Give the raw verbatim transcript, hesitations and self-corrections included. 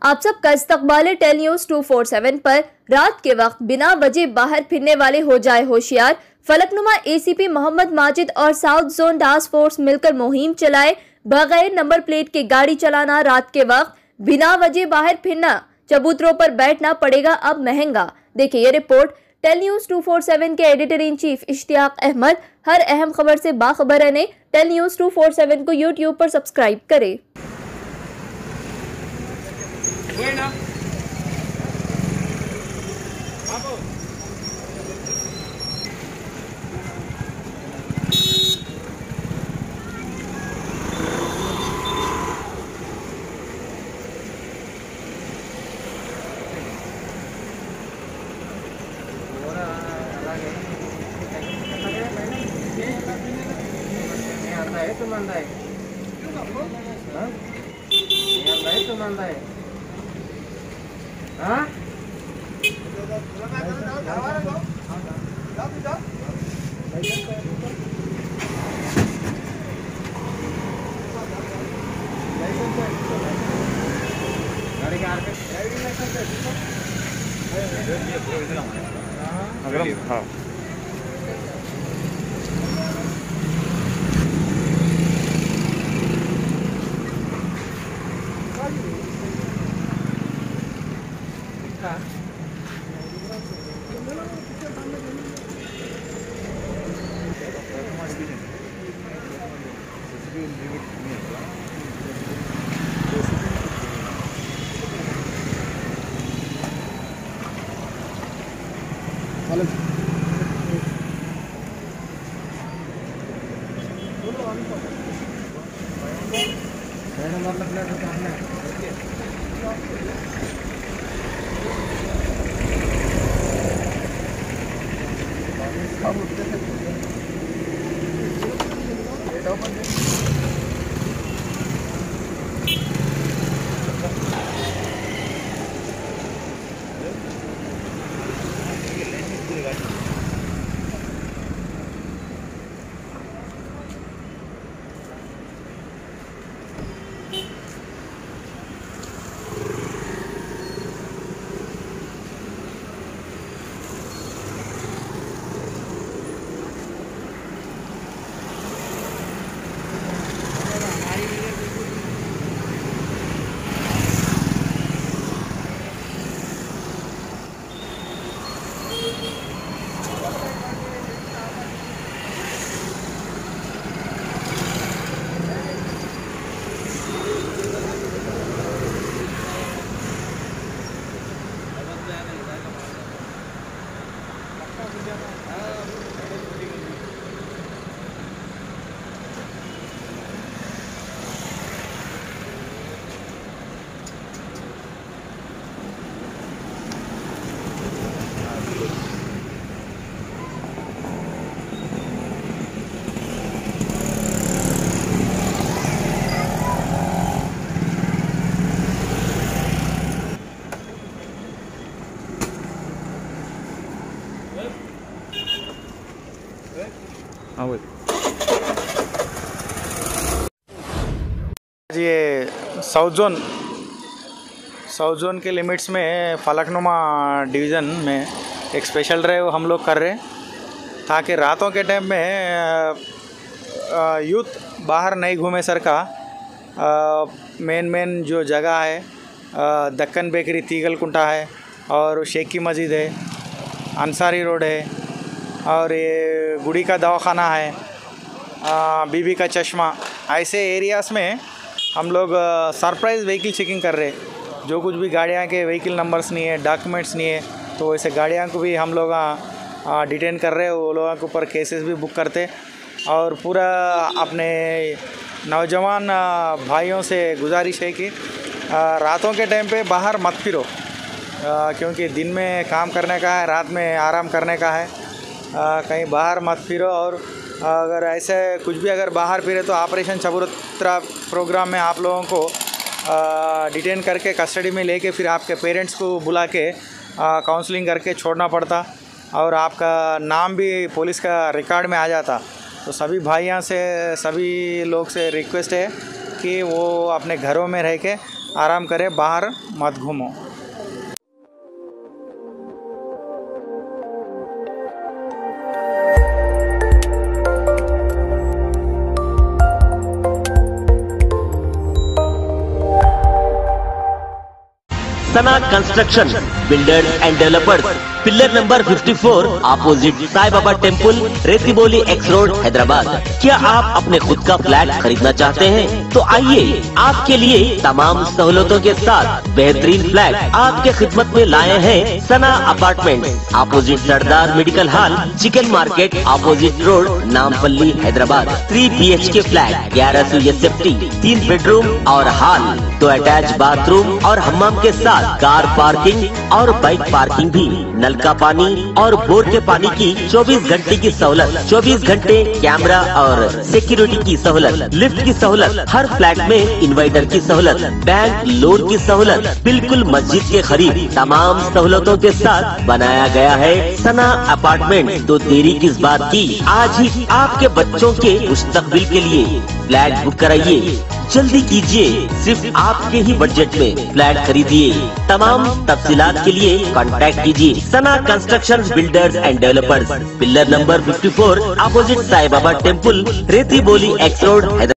आप सबका इस्तकबाल tell news two four seven पर। रात के वक्त बिना वजह बाहर फिरने वाले हो जाए होशियार। फलकनुमा एसीपी मोहम्मद माजिद और साउथ जोन टास्क फोर्स मिलकर मुहिम चलाए। बगैर नंबर प्लेट की गाड़ी चलाना, रात के वक्त बिना वजह बाहर फिरना, चबूतरों पर बैठना पड़ेगा अब महंगा। देखिए ये report tell news two four seven के editor in chief Ishtiaq Ahmed. हर अहम खबर से बाखबर रहने tell news two four seven को यूट्यूब पर सब्सक्राइब करें। Buena. Vamos. Ahora అలాగే ये आता है तो मंदा है हां ये आता है तो मंदा है हाँ अगर हाँ ये साउथ जोन साउथ जोन के लिमिट्स में फलकनुमा डिवीज़न में एक स्पेशल ड्राइव हम लोग कर रहे हैं ताकि रातों के टाइम में यूथ बाहर नहीं घूमे सर का मेन मेन जो जगह है दक्कन बेकरी तीगल कुंटा है और शेख की मस्जिद है, अंसारी रोड है और ये गुड़ी का दवाखाना है, बीबी का चश्मा, ऐसे एरियाज़ में हम लोग सरप्राइज़ व्हीकल चेकिंग कर रहे हैं। जो कुछ भी गाड़ियाँ के व्हीकल नंबर्स नहीं है, डॉक्यूमेंट्स नहीं है, तो वैसे गाड़ियाँ को भी हम लोग डिटेन कर रहे हैं। वो लोगों के ऊपर केसेस भी बुक करते और पूरा अपने नौजवान भाइयों से गुजारिश है कि रातों के टाइम पे बाहर मत फिरो, क्योंकि दिन में काम करने का है, रात में आराम करने का है। कहीं बाहर मत फिरो और अगर ऐसे कुछ भी अगर बाहर फिरे तो ऑपरेशन चबूतरा प्रोग्राम में आप लोगों को डिटेन करके कस्टडी में लेके फिर आपके पेरेंट्स को बुला के काउंसलिंग करके छोड़ना पड़ता और आपका नाम भी पुलिस का रिकॉर्ड में आ जाता। तो सभी भाइयों से, सभी लोग से रिक्वेस्ट है कि वो अपने घरों में रह के आराम करें, बाहर मत घूमो। Sana construction builders and developers, pillar number चौवन, opposite Sai Baba temple, Retibowli X road, Hyderabad. क्या आप अपने खुद का फ्लैट खरीदना चाहते हैं? तो आइए, आपके लिए तमाम सहूलतों के साथ बेहतरीन फ्लैट आपके खिदमत में लाए हैं Sana apartment, opposite Sardar medical hall, chicken market, opposite road, Nampally, Hyderabad. Three B H K flat, ग्यारह सौ सेफ्टी, तीन बेडरूम और हॉल, दो अटैच बाथरूम और हम्माम के साथ कार पार्किंग और बाइक पार्किंग भी, नल का पानी और बोर के पानी की चौबीस घंटे की सहूलत, चौबीस घंटे कैमरा और सिक्योरिटी की सहूलत, लिफ्ट की सहूलत, हर फ्लैट में इन्वर्टर की सहूलत, बैंक लोन की सहूलत, बिल्कुल मस्जिद के करीब, तमाम सहूलतों के साथ बनाया गया है सना अपार्टमेंट। तो देरी किस बात की, आज ही आपके बच्चों के मुस्तकबिल के लिए फ्लैट बुक कराइए, जल्दी कीजिए, सिर्फ आपके ही बजट में फ्लैट खरीदिए। तमाम तफसीलात के लिए कांटेक्ट कीजिए Sana construction builders and developers, pillar number चौवन, opposite Sai Baba temple, Retibowli X road, Hyderabad.